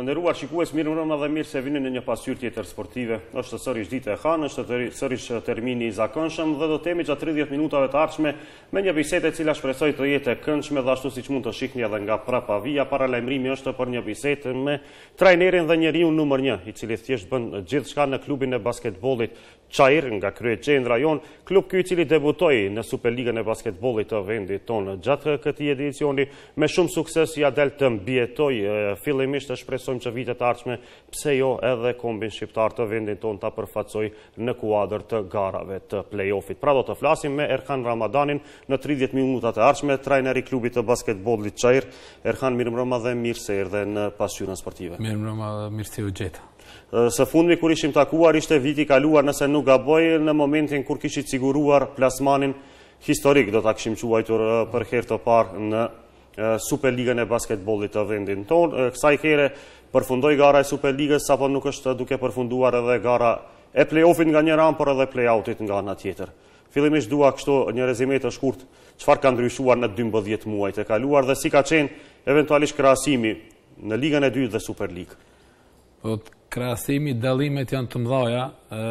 Të nderuar shikues, mirë mbrëmje dhe mirë se vini në një pasqyrë tjetër sportive. Është sërish ditë e hënë, është sërish termini i zakonshëm dhe do të jemi gjatë 30 minutave të ardhshme me një bisedë e cila shpresoj të jetë e këndshme dhe ashtu siç mund të shihni edhe nga prapavia. Paralajmërimi është për një bisedë me trajnerin dhe njeriu numër 1, i cili thjesht bën gjithçka në klubin e basketbollit Çajër nga kryeqendra jon, klub ky i cili debutoi në Superligën e basketbollit të vendit tonë gjatë këtij edicioni me shumë sukses ja del të mbijetojë fillimisht. Shpresojmë që vitet e ardhshme pse jo edhe kombin shqiptar të vendit tonë ta përfaqësoj në kuadër të garave të play-offit. Pra do të flasim me Erhan Ramadanin në 30 minutat e ardhshme, trajneri i klubit të basketbollit Çajër. Erhan, mirëmbrëma dhe mirë se erdhe në pasqyrën sportive. Mirëmbrëma dhe mirë se u gjeta. Së fundmi kur ishim takuar ishte viti kaluar, nëse nuk gaboj, në momentin kur kishit siguruar plasmanin historik, do ta kishim quajtur për herë të parë në Superligën e basketbollit të vendit tonë. Kësaj here përfundoi gara e Superligës, apo nuk është duke përfunduar edhe gara e play-offit nga një anë, por edhe play-outit nga ana tjetër. Fillimisht dua kështu një rezime të shkurt, çfarë ka ndryshuar në 12 muajt e kaluar dhe si ka qenë eventualisht krahasimi në Ligën e dytë dhe Superligë. Po, krahasimi, dallimet janë të mëdha,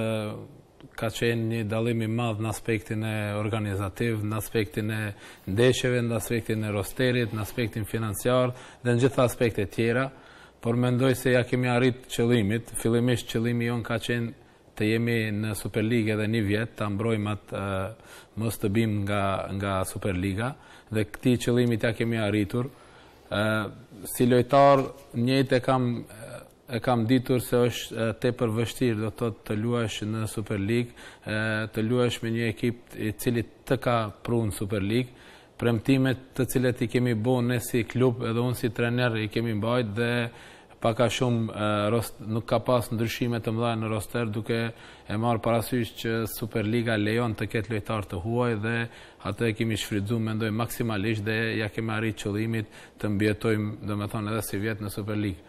ka qenë një dallim i madh në aspektin e organizativ, në aspektin e ndeshjeve, në aspektin e rosterit, në aspektin financiar dhe në gjitha aspektet tjera, por mendoj se ja kemi arrit qëllimit. Fillimisht qëllimi jon ka qenë të jemi në Superligë edhe një vjet, ta mbrojmë atë mos të bim nga Superliga dhe këtij qëllimit ja kemi arritur. Si lojtar njëjtë e kam ditur se është tepër vështirë, do të thotë të luash në Superligë, të luash me një ekip i cili të ka prunë Superligë. Premtimet të cilet i kemi bërë ne si klub edhe unë si trener i kemi mbajtur dhe pak a shumë nuk ka pas ndryshime të mëdha në roster, duke e marrë parasysh që Superliga lejon të ketë lojtar të huaj dhe atë e kemi shfrytzuar mendoj maksimalisht dhe ja kemi arrit qëllimit të mbijetojmë, domethënë edhe si vjet në Superligë.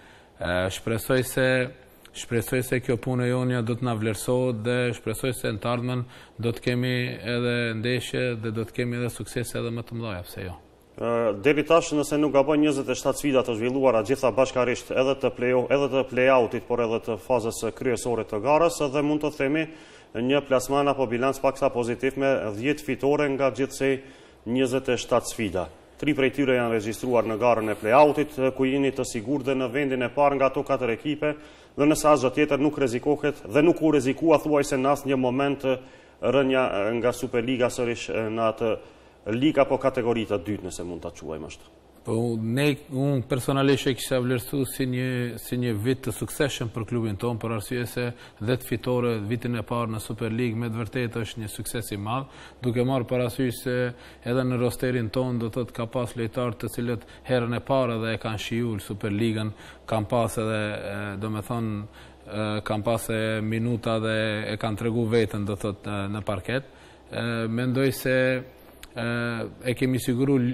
Shpresoj se kjo punë e jonja do të na vlerësohet dhe shpresoj se në të ardhmen do të kemi edhe ndeshje dhe do të kemi edhe suksese edhe më të mëdha, pse jo. Deri tash, nëse nuk gaboj, 27 sfida të zhvilluara gjitha bashkarisht edhe të play-outit, por edhe të fazës kryesore të garës, dhe mund të themi një plasman apo bilanc paksa pozitiv me 10 fitore nga gjithsej 27 sfida. 3 prej tyre janë regjistruar në garën e play-outit, ku jeni të sigurt dhe në vendin e parë nga ato 4 ekipe, dhe nëse asgjë tjetër nuk rrezikohet dhe nuk u rrezikua thuajse në asnjë moment rënja nga Superliga sërish në atë ligë apo kategori të dytë, nëse mund ta quajmë ashtu. Po unë personalisht e kisha vlerësuar si një vit të suksesshëm për klubin tonë, për arsye se 10 fitore vitin e parë në Superligë me të vërtetë është një sukses i madh, duke marrë parasysh se edhe në rosterin tonë do thotë ka pas lojtarë të cilët herën e parë dhe e kanë shijuar Superligën, kanë pas edhe domethënë kanë pas minuta dhe e kanë treguar veten do thotë në parket. Mendoj se e kemi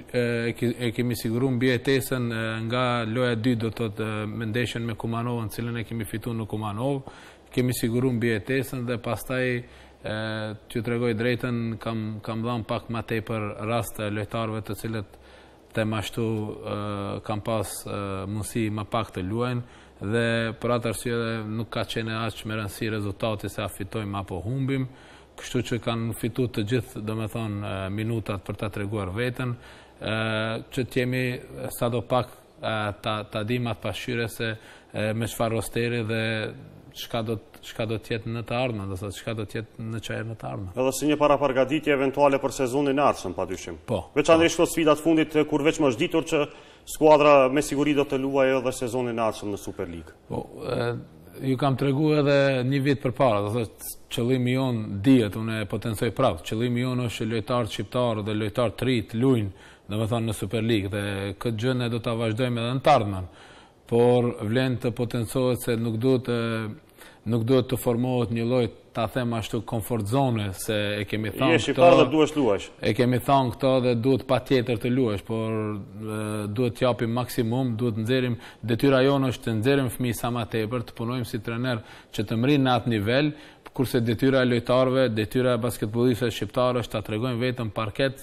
siguru mbijetesën nga loja 2 do të thotë me ndeshjen me Kumanovën, cilën e kemi fituar në Kumanov, kemi siguru mbijetesën dhe pastaj t'ju tregoj drejtën kam dhënë pak më tepër rast lojtarëve të cilët temashtu kanë pas mundësi më pak të luajnë dhe për atë arsye nuk ka qenë aq me rëndësi rezultati se a fitojmë apo humbim. Kështu që kanë fituar të gjithë, domethënë, minutat për ta treguar veten, që t'jemi sado pak ta dim atë pasqyrë se me çfarë rosteri dhe çka do të jetë në të ardhmen, do thotë çka do të jetë në Çajër në të ardhmen. Edhe si një parapargatitje eventuale për sezonin e ardhshëm, padyshim. Po. Veçanërisht këto sfida të fundit kur veç më është ditur që skuadra me siguri do të luajë edhe sezonin e ardhshëm në Superligë. Po, ju kam tregu edhe një vit përpara, do thotë qëllimi jon dihet, unë e potencoj prapë. Qëllimi jon është lojtarët shqiptarë dhe lojtarët të ri të luajnë, domethënë në Superligë dhe këtë gjë ne do ta vazhdojmë edhe në të ardhmen. Por vlen të potencohet se nuk duhet të formohet një lloj, ta them ashtu, komfort zone, se e kemi thënë je shqiptar dhe duhesh luash. E kemi thënë këto dhe duhet patjetër të luash, por duhet të japim maksimum, duhet nxjerrim, detyra jonë është të nxjerrim fëmijë sa më tepër, të punojmë si trener që të mrinë në atë nivel, kurse detyra e lojtarëve, detyra e basketbollistëve shqiptarë është ta tregojnë vetëm parket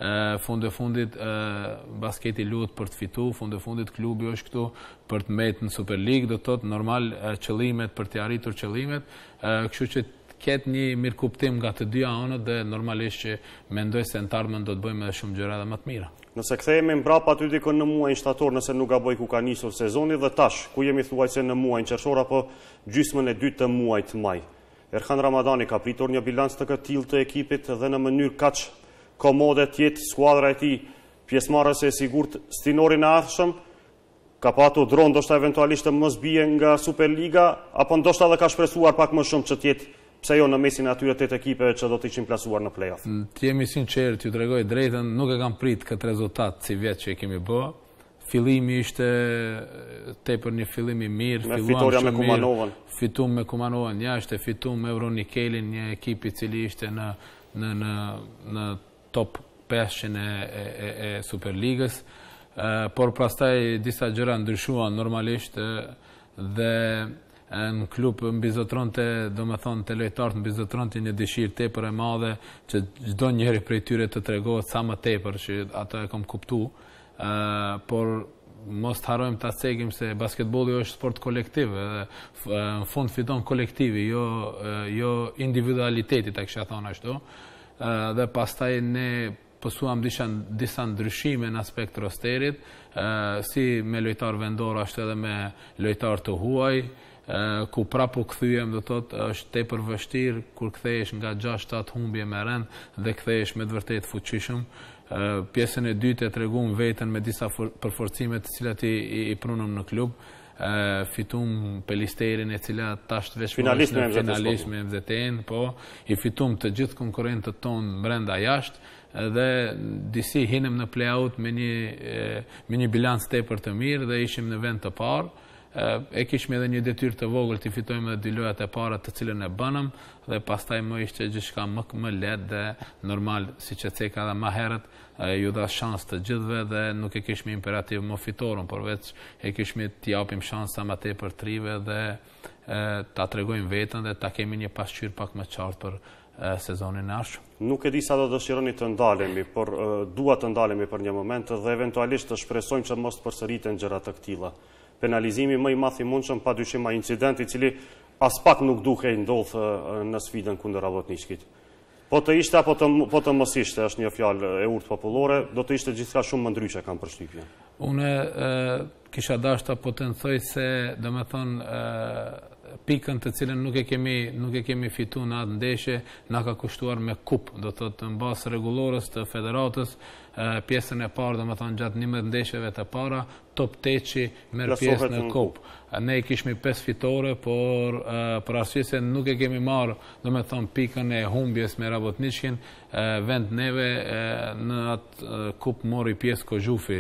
fundit basketi luhet për të fitu, fundit klubi është këtu për të mbetë në Super League, do të thotë normal qëllimet për të arritur qëllimet, kështu që ketë një mirë kuptim nga të dyja anët dhe normalisht që mendoj se në të ardhmen do të bëjmë edhe shumë gjëra dhe më të mira. Nëse kthehemi mbrapa aty dikon në muajin shtator, nëse nuk gaboj ku ka nisur sezoni dhe tash, ku jemi thuajse në muajin qershor apo gjysmën e dytë të muajit maj. Erhan Ramadani ka pritur një bilanc të këtij të ekipit dhe në mënyrë kaq komode të jetë skuadra e tij pjesëmarrëse e sigurt stinorin e ardhshëm, ka patur dron ndoshta eventualisht të mos bie nga Superliga apo ndoshta edhe ka shpresuar pak më shumë që të jetë pse jo në mesin e atyre 8 ekipeve që do të ishin plasuar në play-off. Të jemi sinqert, ju tregoj drejtën, nuk e kam prit këtë rezultat si vjet që e kemi bë. Fillimi ishte tepër një fillim i mirë, me fitoria me Kumanovën. Fitum me Kumanovën jashtë, fitum me Euronikelin, një ekip i cili ishte në top 500 e Superligës, por pastaj disa gjëra ndryshuan normalisht dhe në klub mbizotronte, do me thonë të lojtarët mbizotronte një dëshirë tepër e madhe që çdo njëri prej tyre të tregohet sa më tepër, që ato e kam kuptu, por mos të harrojmë ta cekim se basketbolli është sport kolektiv, dhe në fund fiton kolektivi, jo individualiteti, ta kisha thonë ashtu, dhe pastaj ne pësuam disa ndryshime në aspekt rosterit, si me lojtar vendor, ashtu edhe me lojtar të huaj, ku prapu kthyem, do thotë është tepër vështirë kur kthehesh nga 6-7 humbje me rend dhe kthehesh me të vërtetë fuqishëm. Pjesën e dytë e treguam veten me disa përforcime të cilat i prunëm në klub. Fitum Pelisterin e cila tash veç finalist me MZT-n, po i fitum të gjithë konkurrentët tonë brenda jashtë dhe disi hinëm në play-out me një bilanc tepër të mirë dhe ishim në vend të parë. E kishme edhe një detyrë të vogël të fitojmë edhe 2 lojat e para të cilën e bënëm dhe pastaj më ishte gjithçka më lehtë dhe normal, siç e ceka edhe më herët, ju dha shans të gjithëve dhe nuk e kishme imperativ më fitoren, por veç e kishme t'i japim shansa më tepër trive dhe ta tregojmë veten dhe ta kemi një pasqyrë pak më qartë për sezonin e ardhshëm. Nuk e di sa do dëshironi të ndalemi, por dua të ndalemi për një moment dhe eventualisht të shpresojmë që mos të përsëriten gjëra të këtilla. Penalizimi më i madh i mundshëm padyshim ai incidenti i cili as pak nuk duhej ndodh në sfidën kundër Avotničkit. Po të ishte apo të mos ishte, është një fjalë e urtë popullore, do të ishte gjithçka shumë më ndryshe, kam përshtypjen. Unë kisha dashur ta potencoj se, domethënë, pikën të cilën nuk e kemi fituar në atë ndeshje na ka kushtuar me kup, do të thotë mbas rregullorës të federatës, pjesën e parë, domethënë gjatë 11 ndeshjeve të para, top 8-i merr pjesë në kup. Ne kishmi 5 fitore, por për arsye se nuk e kemi marrë, domethënë pikën e humbjes me Rabotničkin, vend neve në atë kup mori pjesë Kozhufi,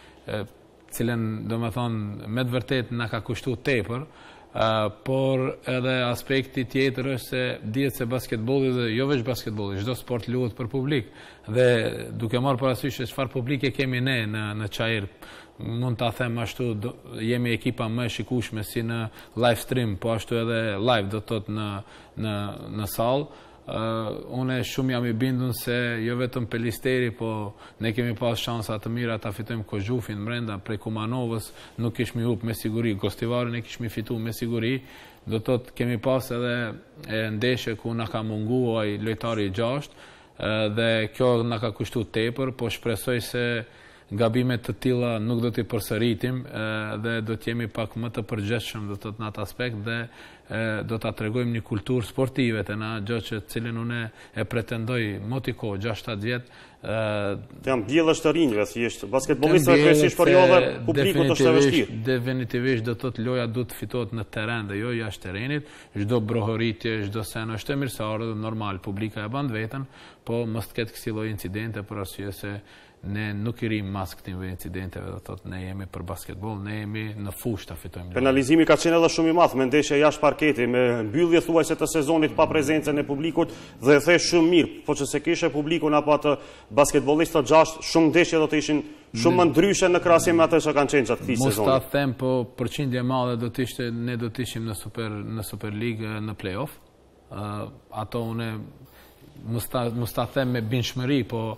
cilën domethënë me të vërtetë na ka kushtuar tepër. Por edhe aspekti tjetër është se dihet se basketbolli dhe jo vetëm basketbolli, çdo sport luhet për publik dhe duke marrë parasysh se çfarë publike kemi ne në Çajër, mund ta them ashtu, jemi ekipa më e shikueshme si në live stream, po ashtu edhe live do të thotë në sallë. Unë shumë jam i bindur se jo vetëm Pelisteri, po ne kemi pas shansa të mira ta fitojmë Kozhufin brenda prej Kumanovës, nuk kishmi hup me siguri, Gostivarin e kishmi fituar me siguri, do të thotë kemi pas edhe ndeshje ku na ka munguar lojtari i 6 dhe kjo na ka kushtuar tepër, po shpresoj se gabimet të tilla nuk do t'i përsëritim dhe do të jemi pak më të përgjegjshëm, do të thotë në atë aspekt dhe do ta tregojmë një kulturë sportive të na, gjë që cilën unë e pretendoj motiko 6-7 vjet. Jam diellësh të rinjve thjesht. Basketbollistët kryesisht për javë publiku është e vështirë. Definitivisht do të thotë loja duhet të fitohet në terren dhe jo jashtë terrenit. Çdo brohoritje, çdo sen është e mirësore, normal, publika e bën veten, po mos të ketë kësi lloj incidente për arsye se ne nuk i rrim mas këtyre incidenteve, do thotë ne jemi për basketboll, ne jemi në fushë ta fitojmë. Penalizimi ka qenë edhe shumë i madh me ndeshje jashtë parketi, me mbyllje thuajse të sezonit pa prezencën e publikut dhe thesh shumë mirë, po që se kishe publikun apo atë basketbollistët 6, shumë ndeshje do të ishin shumë më ndryshe në krahasim me atë që kanë qenë gjatë këtij sezoni. Mos ta them, po përqindje e madhe do të ishte ne do të ishim në Super League në play-off. Ato unë mos ta them me binshmëri, po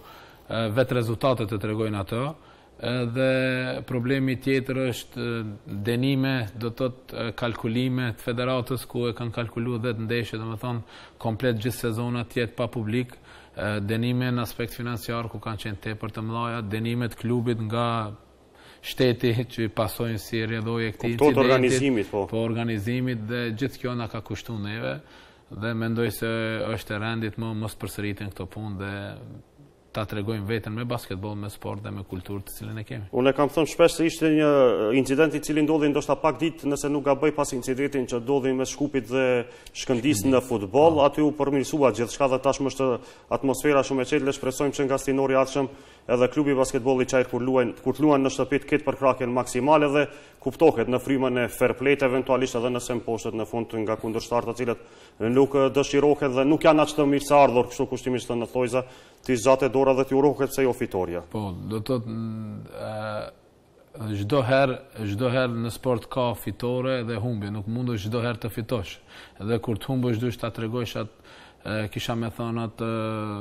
vetë rezultatet të tregojnë ato. Dhe problemi tjetër është denime, do të thotë kalkulime të federatës ku e kanë kalkuluar 10 ndeshje, domethënë komplet gjithë sezonat tjetë pa publik, denime në aspekt financiar ku kanë qenë tepër të mëdha, denime të klubit nga shteti që pasojnë si rrjedhoje këtij incidenti, organizimit, po organizimit, dhe gjithë kjo na ka kushtuar neve dhe mendoj se është e rendit mos përsëriten këto punë dhe ta tregojmë veten me basketbol, me sport dhe me kulturë të cilën e kemi. Unë kam thënë shpesh se ishte një incident i cili ndodhi ndoshta pak ditë, nëse nuk gaboj, pas incidentin që ndodhi mes Shkupit dhe Shkëndijës në futboll, aty u përmirësua gjithçka dhe tashmë është atmosfera shumë e qetë. Le shpresojmë që nga stinori i ardhshëm edhe klubi basketbolli Çajër kur luan në shtëpi këtë përkrahjen maksimale dhe kuptohet në frymën e fair play, eventualisht edhe nëse mposhtet në fund nga kundërshtarët të cilët nuk dëshirohet dhe nuk janë aq të mirë se ardhur, kështu kushtimisht në thojza, ti zgjate dora dhe ti urohet se jo fitoria. Po, do të çdo herë në sport ka fitore dhe humbje, nuk mundesh çdo herë të fitosh. Dhe kur të humbësh duhet ta tregosh atë, kisha më thënë atë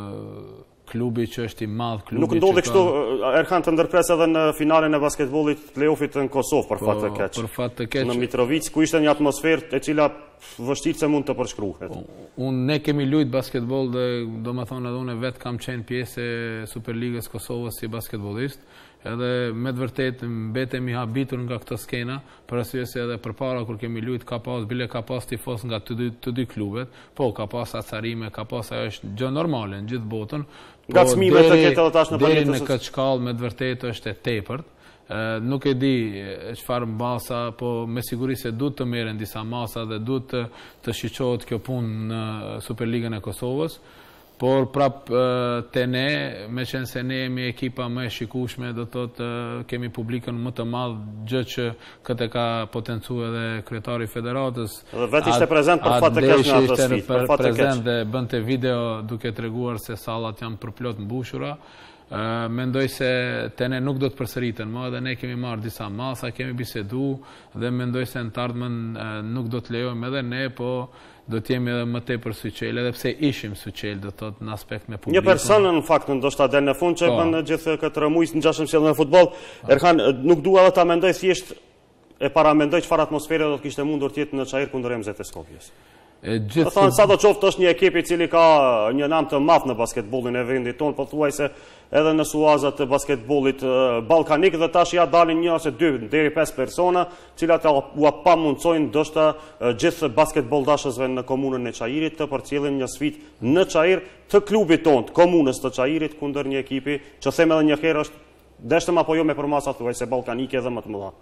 klubi që është i madh, klubi. Nuk ndodhi kështu Erhan të ndërpres edhe në finalen e basketbollit play-offit në Kosovë për fat të keq. Në Mitrovic ku ishte një atmosferë e cila vështirë se mund të përshkruhet. Ne kemi luajtur basketboll dhe domethënë edhe unë vetë kam qenë pjesë e Superligës Kosovës si basketbollist. Edhe me të vërtetë mbetemi habitur nga këtë skena, për arsye se edhe përpara kur kemi luajtur ka pas tifoz nga të dy klubet, po ka pas acarime, ka pas, ajo është gjë normale në gjithë botën. Ngacmime të ketë edhe tash në deri në këtë shkallë me të vërtetë është e tepërt. Nuk e di çfarë mbasa, po me siguri se duhet të merren disa masa dhe duhet të shiqohet kjo punë në Superligën e Kosovës. Por prap te ne, me qenë se ne jemi ekipa më e shikueshme, do thotë kemi publikën më të madh, gjë që këtë ka potencuar edhe kryetari i federatës. Dhe vetë ishte prezant për fat të keq në atë sfidë, për fat të keq. Dhe bënte video duke treguar se sallat janë përplot mbushura. Mendoj se te ne nuk do të përsëriten më, dhe ne kemi marrë disa masa, kemi bisedu dhe mendoj se në të ardhmen nuk do të lejojmë edhe ne, po do të jemi edhe më tepër suqel, edhe pse ishim suqel, do të thotë në aspekt me publikun. Një person në fakt ndoshta del në fund që bën gjithë këtë rëmujës në ngjashëm sjellje me futboll. Erhan, nuk dua edhe ta mendoj thjesht e paramendoj çfarë atmosfere do të kishte mundur të jetë në Çajër kundër MZ Skopjes. Do thonë sa do qoftë është një ekip i cili ka një nam të madh në basketbollin e vendit tonë, pothuajse edhe në suazat të basketbollit ballkanik, dhe tash ja dalin 1 ose 2 deri 5 persona, cilat u pamundsojnë ndoshta gjithë basketbolldashësve në komunën e Çajirit të përcjellin një sfidë në Çajir të klubit tonë, të komunës të Çajirit kundër një ekipi që them edhe një herë është deshtëm apo jo me përmasa thuajse ballkanike dhe më të mëdha.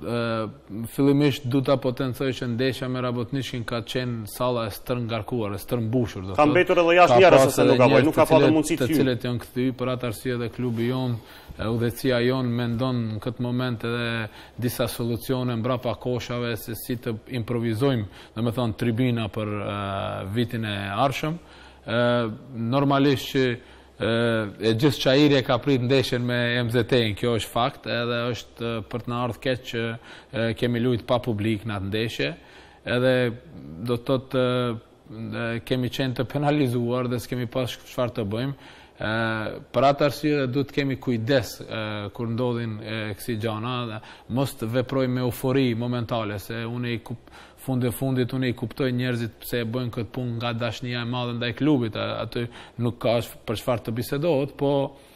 Fillimisht du ta potencoj që ndeshja me Rabotniçkin ka qenë salla e stërngarkuar, e stërmbushur. Ka mbetur edhe jashtë njerëz se nuk ka nuk ka pasur mundësi të të cilët janë kthy, për atë arsye dhe klubi jon, udhëheqësia jon mendon në këtë moment edhe disa solucione mbrapa koshave se si të improvizojmë, domethënë tribina për vitin e ardhshëm. Normalisht që e gjithë Çajiri e ka prit ndeshjen me MZ-n, kjo është fakt, edhe është për të na ardhur keq që kemi luajtur pa publik në atë ndeshje, edhe do të thotë kemi qenë të penalizuar dhe s'kemi pas çfarë të bëjmë. Për atë arsye duhet të kemi kujdes kur ndodhin kësi gjana, mos të veprojmë me eufori momentale, se unë fundit unë i kuptoj njerëzit pse e bëjnë këtë punë nga dashnia e madhe ndaj klubit, aty nuk ka për çfarë të bisedohet, po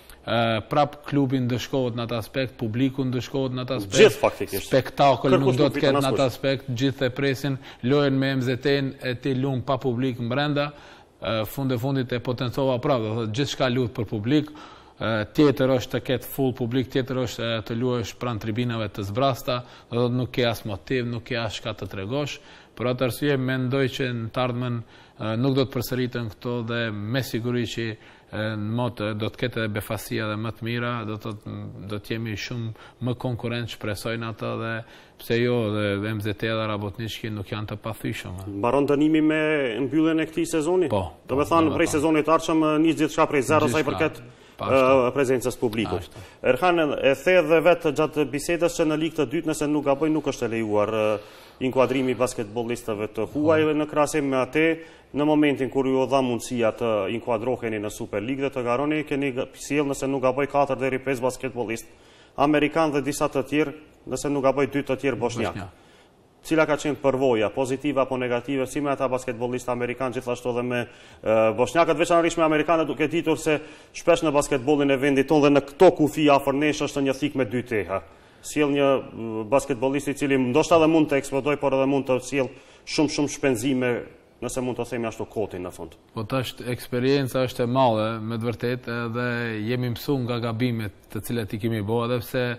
prap klubi ndëshkohet në atë aspekt, publiku ndëshkohet në atë aspekt. Gjithë faktikisht. Spektakël nuk do të ketë në atë aspekt, gjithë e presin lojën me MZ-n e ti luan pa publik brenda. Fundit e potencova prapë, gjithçka luhet për publik. Tjetër është të ketë full publik, tjetër është të luash pranë tribinave të zbrasta, do nuk ke as motiv, nuk ke as çka të tregosh. Për atë arsye mendoj që në të ardhmen nuk do të përsëriten këto dhe me siguri që në motë do të ketë edhe befasia dhe më të mira, do të jemi shumë më konkurrent, shpresojnë ata, dhe pse jo, dhe MZ dhe Rabotniçki nuk janë të pathyeshëm. Mbaron dënimi me mbylljen e këtij sezoni? Po. Do të thonë prej sezonit të ardhshëm nis gjithçka prej zero sa i përket prezencës publikut. Erhan e the dhe vetë gjatë bisedës që në ligë të dytë, nëse nuk gaboj, nuk është e lejuar inkuadrimi basketbolistëve të huaj në krahasim me atë, në momentin kur ju dha mundësia të inkuadroheni në Superligë dhe të garoni, keni sjell nëse nuk gaboj 4 deri 5 basketbollistë amerikan dhe disa të tjerë, nëse nuk gaboj 2 të tjerë bosnjak. Cila ka qenë përvoja, pozitive apo negative, si me ata basketbollistë amerikanë, gjithashtu dhe me bosnjakët, veçanërisht me amerikanët, duke ditur se shpesh në basketbollin e vendit tonë dhe në këto kufi afër nesh është një thik me 2 teha. Sjell një basketbollist i cili ndoshta edhe mund të eksplodoj, por edhe mund të sjell shumë shpenzime, nëse mund të themi ashtu kotin në fund. Po tash eksperienca është e madhe, me të vërtetë, dhe jemi mësuar nga gabimet të cilat i kemi bërë, edhe pse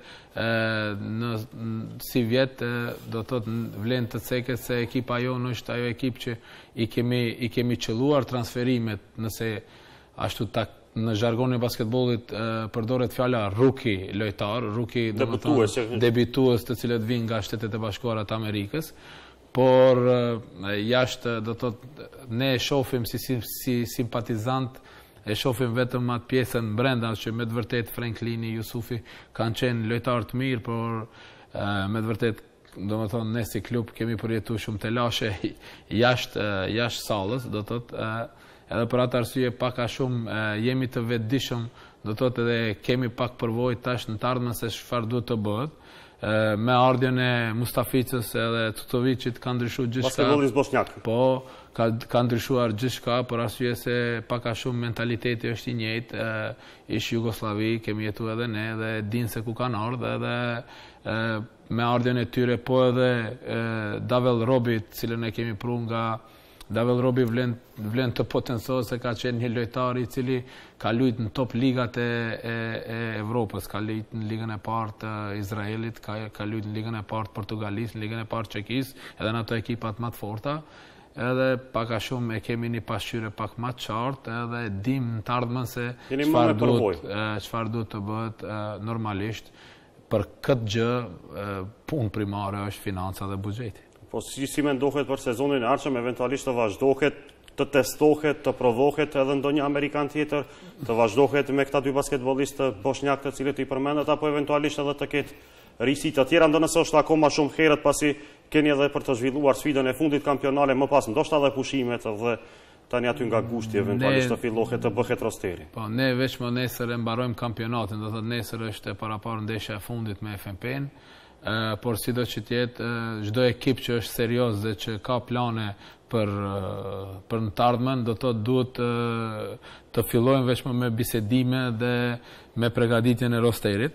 si vjet do të thotë vlen të ceket se ekipa jonë është ajo ekip që i kemi qelluar transferimet, nëse ashtu në zhargonin e basketbollit përdoret fjala rookie lojtar, rookie debitues të cilët vinë nga Shtetet e Bashkuara të Amerikës. Por jashtë do të thotë ne e shohim si simpatizant, e shohim vetëm atë pjesën brenda që me të vërtetë Franklini, Jusufi kanë qenë lojtarë të mirë, por me të vërtetë domethënë ne si klub kemi përjetuar shumë telashe jashtë sallës, do të thotë edhe për atë arsye pak a shumë jemi të vetëdijshëm, do të thotë edhe kemi pak përvojë tash në të ardhmen se çfarë duhet të bëhet. Me ardhjen e Mustaficës edhe Tutovicit ka ndryshuar gjithçka. Basketbollist bosnjak. Po, ka ndryshuar gjithçka për arsye se pak a shumë mentaliteti është i njëjtë. Ish Jugosllavi, kemi jetuar edhe ne dhe dinë se ku kanë ardhur edhe me ardhjen e tyre, po edhe Davel Robi, cilën e kemi pru nga Davel Robi vlen të potencohet se ka qenë një lojtar i cili ka luajtur në top ligat e Evropës, ka luajtur në ligën e parë të Izraelit, ka luajtur në ligën e parë të Portugalisë, në ligën e parë të Çekisë, edhe në ato ekipat më të forta. Edhe pak a shumë e kemi një pasqyrë pak më të qartë, edhe dim në të ardhmen se çfarë duhet të bëhet normalisht. Për këtë gjë, punë primare është financa dhe buxheti. Po si mendohet për sezonin e ardhshëm, eventualisht të vazhdohet, të testohet, të provohet edhe ndonjë amerikan tjetër, të vazhdohet me këta 2 basketbollistë bosnjak të cilët i përmendet, apo eventualisht edhe të ketë risi të tjera, ndonëse është akoma shumë herët pasi keni edhe për të zhvilluar sfidën e fundit kampionale, më pas ndoshta edhe pushimet dhe tani aty nga gushti eventualisht të fillohet të bëhet rosteri. Po ne veç më nesër e mbarojmë kampionatin, do thotë nesër është e paraparë ndeshja e fundit me FNP-n. Por sido që tjetë, çdo ekip që është serioz dhe që ka plane për në të ardhmen, do të duhet të fillojnë veçmë me bisedime dhe me përgatitjen e rosterit.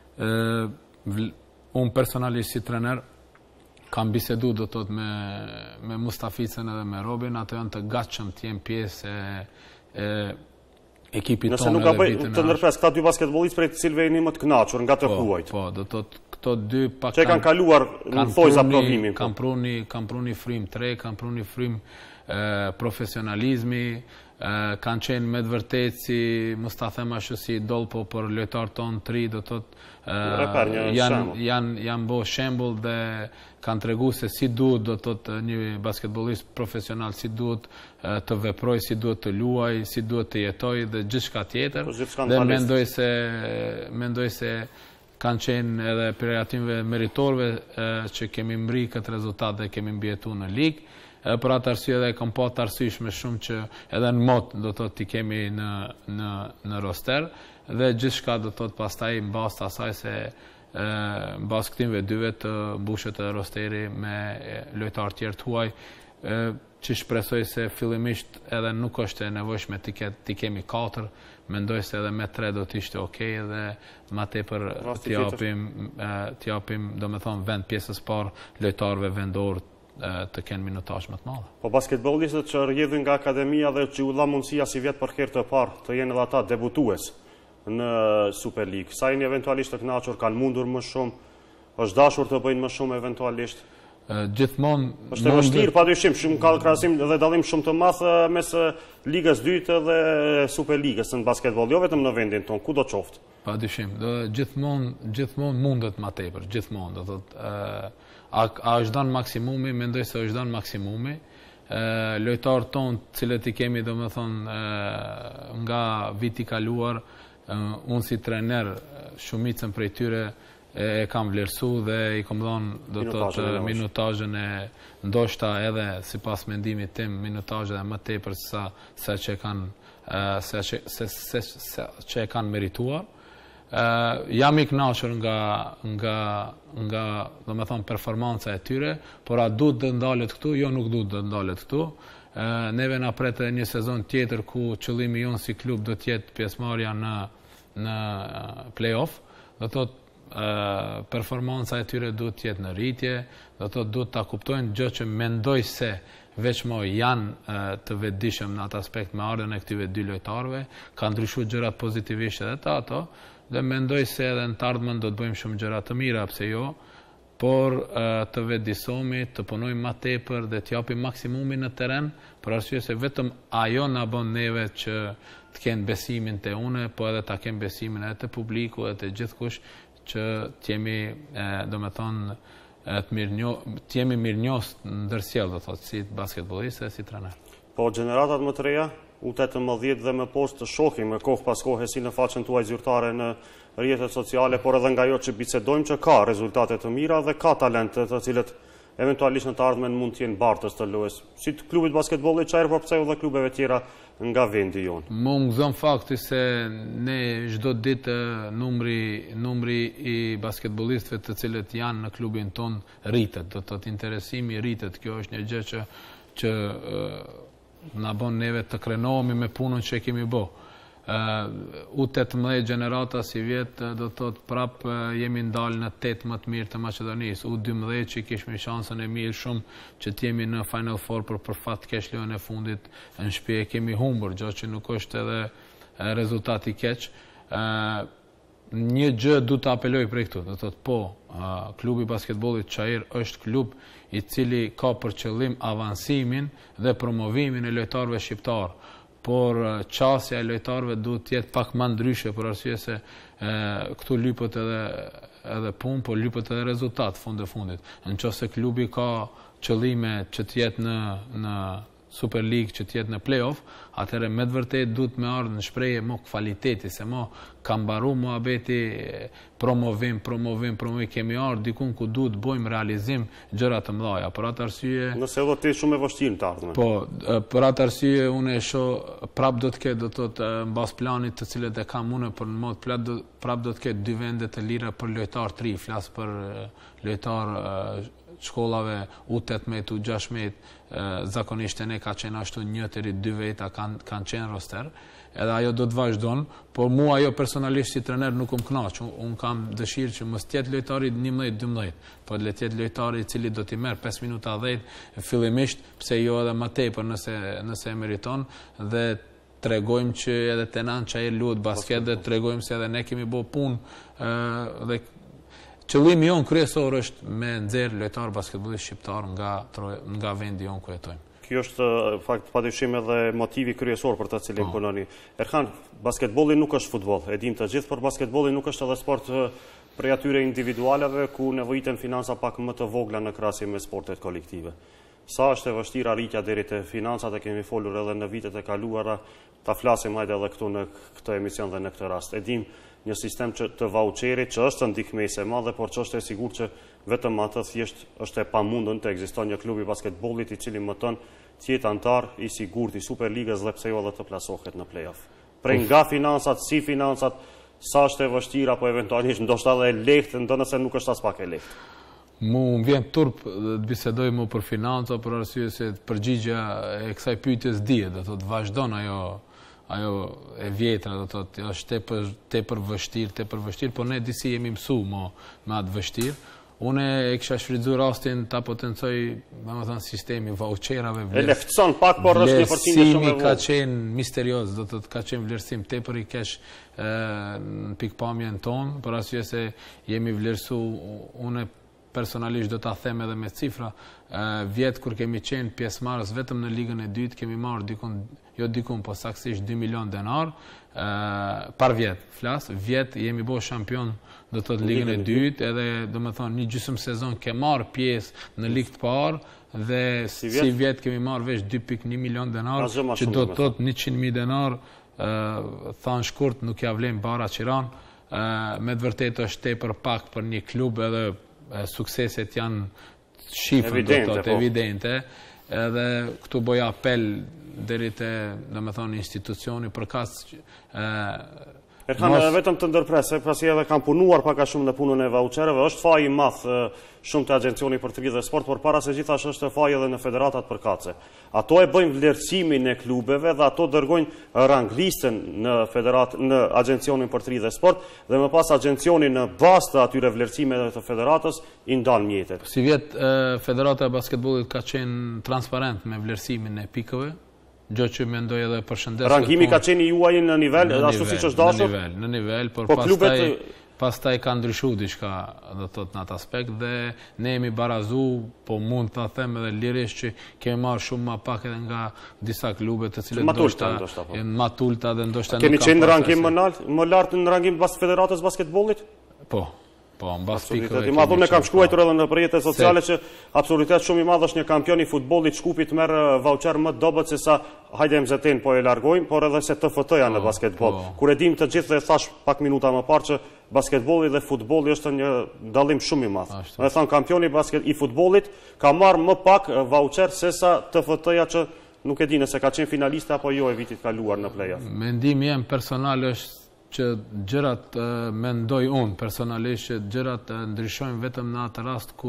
Unë personalisht si trener kam bisedu do të me Mustaficën edhe me Robin, ato janë të gatshëm të jenë pjesë e ekipit tonë. Nëse nuk ka bëj të ndërpres këta 2 basketbollistë prej të cilëve jeni më të kënaqur nga të huajt. Po, do të këto 2 pak që kanë kaluar në thojza provimin. Kanë pruni frymë 3, kanë pruni frymë profesionalizmi, kanë qenë me të vërtetë si mos ta them ashtu si Dolpo për lojtar ton 3, do thotë janë bë shembull dhe kanë treguar se si duhet do thotë një basketbollist profesional si duhet të veprojë, si duhet të luajë, si duhet të jetojë dhe gjithçka tjetër. Dhe mendoj se kanë qenë edhe prej atyve meritorëve që kemi mbri këtë rezultat dhe kemi mbjetuar në ligë. Për atë arsye edhe kam pa të arsyeshme shumë që edhe në mot do të t'i kemi në roster dhe gjithçka do të pastaj mbas të asaj se mbas këtyve 2 të mbushet edhe rosteri me lojtarë tjerë të huaj, që shpresoj se fillimisht edhe nuk është e nevojshme t'i kemi 4, mendoj se edhe me 3 do t'ishte okej dhe ma tepër t'i japim do me thonë vend pjesës parë lojtarëve vendorë të kenë minutazh më të madh. Po basketbollistët që rrjedhin nga akademia dhe që u dha mundësia si vjet për herë të parë të jenë edhe ata debutues në Superligë. Sa jeni eventualisht të kënaqur, kanë mundur më shumë, është dashur të bëjnë më shumë eventualisht. Gjithmonë është e vështirë padyshim, shumë ka krahasim dhe dallim shumë të madh mes Ligës 2 dhe Superligës në basketboll, jo vetëm në vendin tonë, kudo qoftë. Padyshim, gjithmonë mundet më tepër, gjithmonë, do thotë a është dhënë maksimumi, mendoj se është dhënë maksimumi. Lojtarët tonë, cilët i kemi domethënë nga viti kaluar, unë si trener shumicën prej tyre e kam vlerësu dhe i kom dhënë minutazhin e ndoshta edhe sipas mendimit tim minutazhin e më tepër se që e kanë merituar. Jam i kënaqur nga domethënë performanca e tyre, por a duhet të ndalet këtu? Jo, nuk duhet të ndalet këtu. Neve na pret një sezon tjetër ku qëllimi jon si klub do të jetë pjesëmarrja në play-off. Do thotë performanca e tyre duhet të jetë në rritje, do thotë duhet ta kuptojnë gjë që mendoj se veçmo janë të vetëdijshëm në atë aspekt me ardhen e këtyre dy lojtarëve, ka ndryshuar gjërat pozitivisht edhe ato, dhe mendoj se edhe në të ardhmen do të bëjmë shumë gjëra të mira, pse jo, por të vetëdijsohemi, të punojmë më tepër dhe të japim maksimumin në terren, për arsye se vetëm ajo na bën neve që të kenë besimin te une, po edhe ta kenë besimin edhe te publiku edhe te gjithkush që t'jemi, domethënë, t'jemi mirënjohës ndërsjellë, do thotë, si basketbollist e si trener. Po gjeneratat më të reja, U18 dhe më poshtë të shohim me kohë pas kohe si në faqen tuaj zyrtare në rrjetet sociale, por edhe nga jo që bicedojmë që ka rezultate të mira dhe ka talente të cilët eventualisht në të ardhmen mund t'jenë bartës të lojës. Si të klubit basketbollit qajrë, por pse edhe klubeve tjera nga vendi jonë. Më gëzon fakti se ne çdo ditë numri i basketbollistëve të cilët janë në klubin ton rritet, do të thotë interesimi rritet. Kjo është një gjë që na bën neve të krenohemi me punën që kemi bë. U18 gjenerata si vjet do të thotë prap jemi ndalë në 8 më të mirë të Maqedonisë. U12 që kishme shansën e mirë shumë që t'jemi në Final Four, për fat keq lojën e fundit në shtëpi e kemi humbur, gjë që nuk është edhe rezultat i keq. Një gjë du të apeloj për këtu, do të thotë po, klubi basketbollit Çajër është klub i cili ka për qëllim avansimin dhe promovimin e lojtarëve shqiptar, por qasja e lojtarëve duhet të jetë pak më ndryshe, për arsye se këtu lypet edhe punë, por lypet edhe rezultat fundit. Nëse klubi ka qëllime që të jetë në Super League, që të jetë në play-off, atëherë me të vërtet duhet me ardhë në shprehje mo kvaliteti, se mo ka mbaru muhabeti promovim, kemi ardhë dikun ku duhet bojmë realizim gjëra të mëdha. Për atë arsye... Nëse edhe të shumë e vështirë të ardhme. Po, për atë arsye unë e shoh prap do të ketë, do të thotë mbas planit të cilët e kam unë për në mod plot, prap do të ketë 2 vende të lira për lojtar 3, flas për lojtar shkollave U18, U16, zakonisht e ne ka qenë ashtu 1-2 veta kanë qenë roster, edhe ajo do të vazhdon, por mua ajo personalisht si trener nuk kënaq. Unë kam dëshirë që mos tjetë lojtari 11-12, po le tjetë lojtari i cili do t'i merr 5 minuta 10 fillimisht, pse jo edhe më tepër nëse e meriton, dhe tregojmë që edhe Tenan Çajër luhet basket dhe tregojmë se edhe ne kemi bërë punë dhe qëllimi jon kryesor është me nxjerr lojtar basketbollist shqiptar nga vendi jon ku jetojmë. Kjo është fakt padyshim edhe motivi kryesor për të cilin punoni. Erhan, basketbolli nuk është futboll, e dim të gjithë, por basketbolli nuk është edhe sport prej atyre individualeve ku nevojiten financa pak më të vogla në krahasim me sportet kolektive. Sa është e vështirë arritja deri te financat, e kemi folur edhe në vitet e kaluara, ta flasim hajde edhe këtu në këtë emision dhe në këtë rast. E dim një sistem të vauçerit që është ndihmëse e madhe, por që është e sigurt që vetëm atë thjesht është e pamundën të ekzistojë një klub i basketbollit i cili më ton të jetë antar i sigurt i Superligës dhe pse jo edhe të plasohet në play-off. Prej nga financat, si financat, sa është e vështirë apo eventualisht ndoshta edhe e lehtë, ndonëse nuk është as pak e lehtë. Mu më vjen turp të bisedoj më për financa, për arsye se përgjigja e kësaj pyetjes dihet, do të vazhdon ajo e vjetra, do të thotë, është tepër vështirë, por ne disi jemi mësuar me atë vështirë. Unë e kisha shfrytzuar rastin ta potencoj, domethënë sistemi vauçerave. E lehtëson pak, por është një përqindje shumë e vogël. Ka qenë misterioz, do të thotë, ka qenë vlerësim tepër i keq në pikpamjen tonë, për arsye se jemi vlerësuar. Unë personalisht do ta them edhe me cifra, vjet kur kemi qenë pjesëmarrës vetëm në ligën e dytë kemi marrë dikun po saktësisht 2 milion denar par vjet. Vjet jemi bërë shampion, do të thotë ligën e dytë, edhe domethënë një gjysmë sezon ke marrë pjesë në ligë të parë dhe si vjet kemi marrë veç 2.1 milion denar, që do të thotë 100.000 denar thanë shkurt nuk ja vlen bara Qiran, me të vërtetë është tepër pak për një klub edhe sukseset janë shifrë evidente, edhe këtu bëj apel deri te, domethënë, institucioni për kas Erhan, vetëm të ndërpres, pasi edhe kam punuar pak a shumë në punën e vauchereve, është faj i madh shumë të Agencioni për Tregti dhe Sport, por para se gjithash është faj edhe në federatat përkatëse. Ato e bëjnë vlerësimin e klubeve dhe ato dërgojnë ranglistën në Agencionin për Tregti dhe Sport dhe më pas Agencioni në bazë të atyre vlerësimeve të federatës i ndan mjetet. Si vjet Federata e Basketbollit ka qenë transparent me vlerësimin e pikëve. Gjë që mendoj edhe përshëndes. Rangimi ka qenë juaj në nivel, ashtu siç është dashur? Në nivel, por pastaj ka ndryshuar diçka, do të thotë, në atë aspekt dhe ne jemi barazu, po mund ta them edhe lirisht që kemi marrë shumë më pak edhe nga disa klube të cilët ndoshta janë matulta dhe ndoshta nuk kanë. Kemi qenë në rangim më lart në rangim pas Federatës Basketbollit? Po, mbas pikëve. Ma thonë, ne kam shkruar edhe në rrjetet sociale që absolutisht shumë i madh është një kampion i futbollit Shkupit merr vaucher më dobët se sa hajde MZT-n po e largojmë, por edhe se TFT-ja në basketbol. Kur e dim të gjithë dhe thash pak minuta më parë që basketbolli dhe futbolli është një dallim shumë i madh. Do thon kampioni i futbollit ka marrë më pak vaucher se sa TFT-ja që nuk e di nëse ka qenë finaliste apo jo e vitit kaluar në play-off. Mendimi im personal është që gjërat mendoj unë personalisht që gjërat ndryshojnë vetëm në atë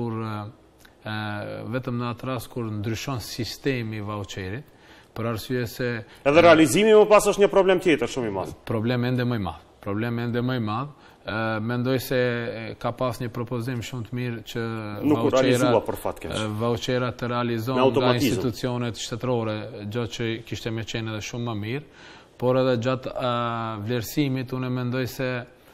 rast kur ndryshon sistemi i vaucherit, për arsye se edhe realizimi më pas është një problem tjetër shumë i madh. Problem ende më i madh. Mendoj se ka pas një propozim shumë të mirë që vaucherat të realizohen nga institucionet shtetërore, gjë që kishte më qenë edhe shumë më mirë. Por edhe gjatë vlerësimit, unë mendoj se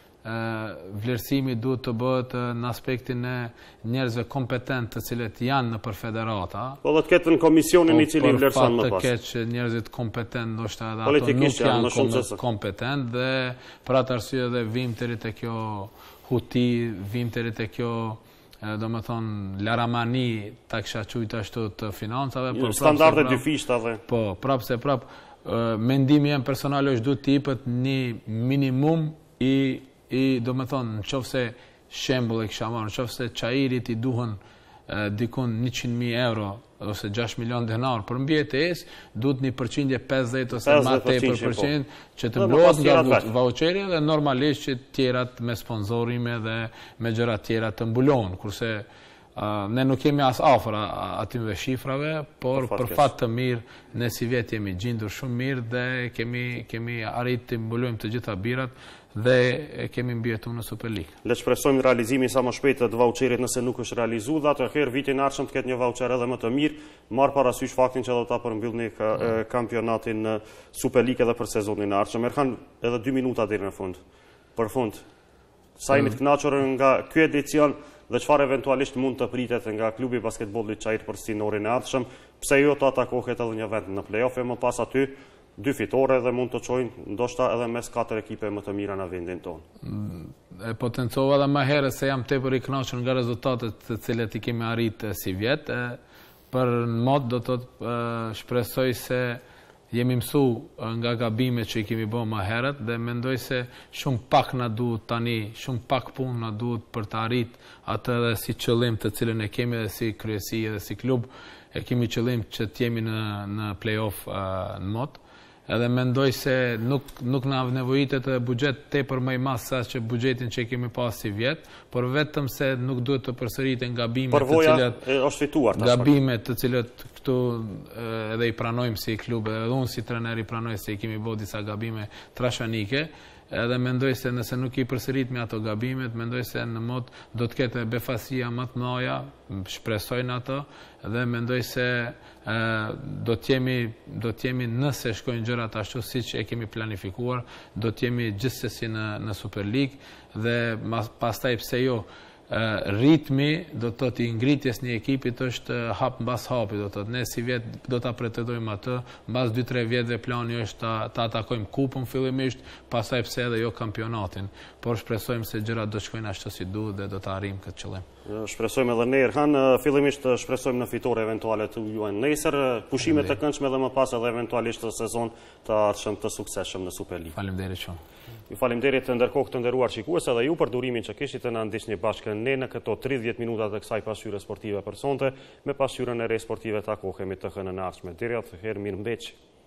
vlerësimi duhet të bëhet në aspektin e njerëzve kompetent të cilët janë nëpër federata. Po dhe të ketë në komisionin i cili vlerëson më pas. Po të ketë që njerëzit kompetent, ndoshta edhe ato nuk janë kompetent dhe për atë arsye dhe vim deri te kjo huti, vim deri te kjo do më thonë laramani ta kisha quajtur ashtu të financave. Standarde dyfishtave. Po, prap mendimi jam personal është duhet të jepet një minimum i do më thonë në qoftë se shembull e kisha marrë, në qoftë se Çairit i duhen dikun 100.000 euro ose 6 milion denar për mbi ETS, duhet një përqindje 50 ose më tepër përqind që të mbrohet nga vaucheri dhe normalisht që tjerat me sponsorime dhe me gjëra tjera të mbulohen, kurse ne nuk kemi as afër atyve shifrave, por për fat të mirë ne si vjet jemi gjendur shumë mirë dhe kemi arritur të mbulojmë të gjitha birat dhe kemi mbjetuar në Superligë. Le të shpresojmë realizimin sa më shpejt të vaucherit nëse nuk është realizuar, dhe atëherë vitin e ardhshëm të ketë një vaucher edhe më të mirë, marr parasysh faktin që do ta përmbyllni kampionatin në Superligë edhe për sezonin e ardhshëm. Erhan, edhe 2 minuta deri në fund. Për fund, sa jemi të kënaqur nga ky edicion dhe çfarë eventualisht mund të pritet nga klubi i basketbollit Çajir për sinorin e ardhshëm, pse jo të atakohet edhe një vend në play-off e më pas aty 2 fitore dhe mund të çojnë ndoshta edhe mes 4 ekipe më të mira në vendin tonë. E potencova edhe më herët se jam tepër i kënaqur nga rezultatet të cilat i kemi arritur si vjet. Për në mod do të shpresoj se jemi mësu nga gabimet që i kemi bërë më herët dhe mendoj se shumë pak na duhet tani, shumë pak punë na duhet për të arritur atë edhe si qëllim të cilën e kemi edhe si kryesi edhe si klub, e kemi qëllim që të jemi në play-off në mod. Edhe mendoj se nuk na nevojitet buxhet tepër më i madh sa që buxhetin që kemi pas si vjet, por vetëm se nuk duhet të përsëriten gabimet të cilat është fituar tash. Gabimet të cilët këtu edhe i pranojmë si klub, edhe unë si trener i pranoj se i kemi bërë disa gabime trashanike. Edhe mendoj se nëse nuk i përsërit me ato gabimet, mendoj se në mod do të ketë befasia më të mëdha, shpresojnë ato, dhe mendoj se do të jemi nëse shkojnë gjërat ashtu siç e kemi planifikuar, do të jemi gjithsesi në Superligë dhe pastaj pse jo ritmi do të thotë i ngritjes një ekipit është hap mbas hapi, do të thotë ne si vjet do ta pretendojmë atë, mbas 2-3 vjetëve plani është ta atakojmë kupën fillimisht, pastaj pse edhe jo kampionatin, por shpresojmë se gjërat do shkojnë ashtu si duhet dhe do ta arrijmë këtë qëllim. Shpresojmë edhe ne Erhan, fillimisht shpresojmë në fitore eventuale të juaj nesër, pushime të këndshme dhe më pas edhe eventualisht të sezon të ardhshëm të suksesshëm në Superligë. Faleminderit shumë. Ju faleminderit ndërkohë të nderuar shikues edhe ju për durimin që kishit të na ndiqni bashkë ne në këto 30 minuta të kësaj pasqyre sportive për sonte, me pasqyrën e re sportive takohemi të hënën e ardhshme. Deri atëherë mirëmbëngjes.